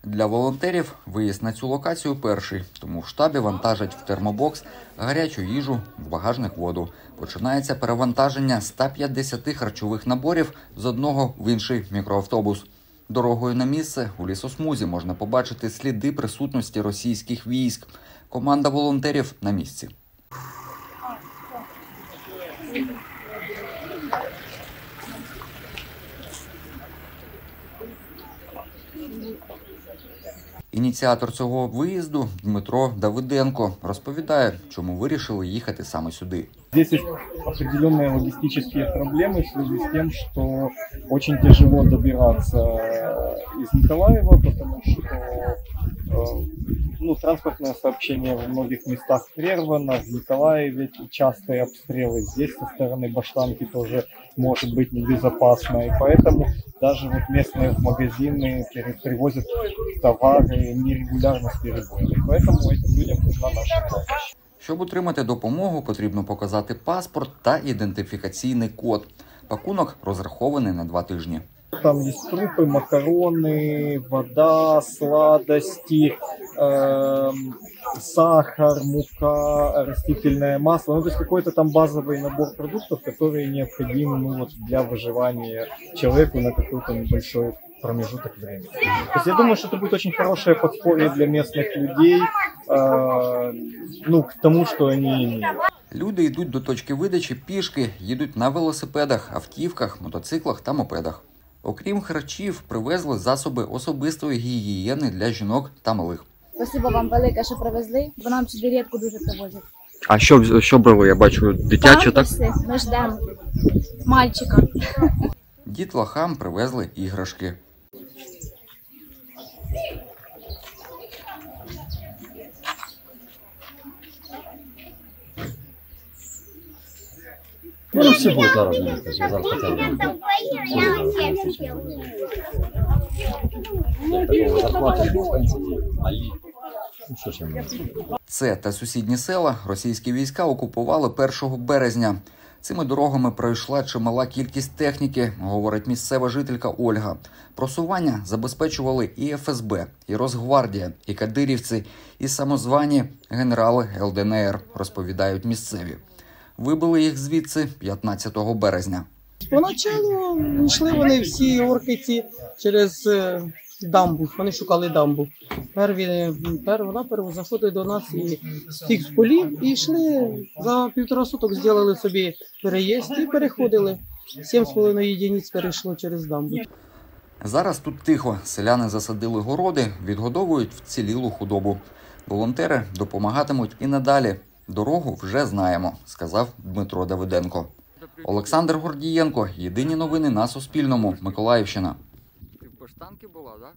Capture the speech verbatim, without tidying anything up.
Для волонтерів виїзд на цю локацію перший, тому в штабі вантажать в термобокс гарячу їжу, в багажник воду. Починається перевантаження ста п'ятдесяти харчових наборів з одного в інший мікроавтобус. Дорогою на місце у лісосмузі можна побачити сліди присутності російських військ. Команда волонтерів на місці. Ініціатор цього виїзду Дмитро Давиденко розповідає, чому вирішили їхати саме сюди. Здесь есть определенные логистические проблемы в связи с тем, что очень тяжело добираться из Николаева, потому что э, ну, транспортное сообщение в многих местах прервано, в Николаеве частые обстрелы, здесь со стороны Баштанки тоже может быть небезопасно, и поэтому даже вот местные магазины привозят товары нерегулярно с перебоями, поэтому этим людям нужна наша помощь. Щоб отримати допомогу, потрібно показати паспорт та ідентифікаційний код. Пакунок розрахований на два тижні. Там есть крупы, макароны, вода, сладости, э, сахар, мука, растительное масло. Ну, то есть какой-то там базовый набор продуктов, которые необходимы ну, вот, для выживания человеку на какой-то небольшой промежуток времени. То есть я думаю, что это будет очень хорошее подспорье для местных людей, э, ну, к тому, что они имеют. Люди йдуть до точки видачі пішки, їдуть на велосипедах, автівках, мотоциклах та мопедах. Окрім харчів, привезли засоби особистої гігієни для жінок та малих. Спасибо вам велике, що привезли, бо нам сюди рідко дуже привозять. А що, що брали? Я бачу, дитяче, так? Памперси, ми ждемо мальчика. Дітлахам привезли іграшки. Ну, всі будуть зараз на місці, зараз хоча б. Такого зарплати, пенсії, малі. Ну, що ще не. Це та сусідні села російські війська окупували першого березня. Цими дорогами пройшла чимала кількість техніки, говорить місцева жителька Ольга. Просування забезпечували і еф ес бе, і Росгвардія, і кадирівці, і самозвані генерали ел де ен ер, розповідають місцеві. Вибили їх звідси п'ятнадцятого березня. Поначалу йшли вони всі оркиці через дамбу, вони шукали дамбу. Перві, пер, вона перво заходили до нас і з тих полів і йшли, за півтора суток зробили собі переїзд і переходили. Сім з половиною єдиниць перейшло через дамбу. Зараз тут тихо. Селяни засадили городи, відгодовують вцілілу худобу. Волонтери допомагатимуть і надалі. Дорогу вже знаємо, сказав Дмитро Давиденко. Олександр Гордієнко. Єдині новини на Суспільному. Миколаївщина. Ти в Баштанці була, так?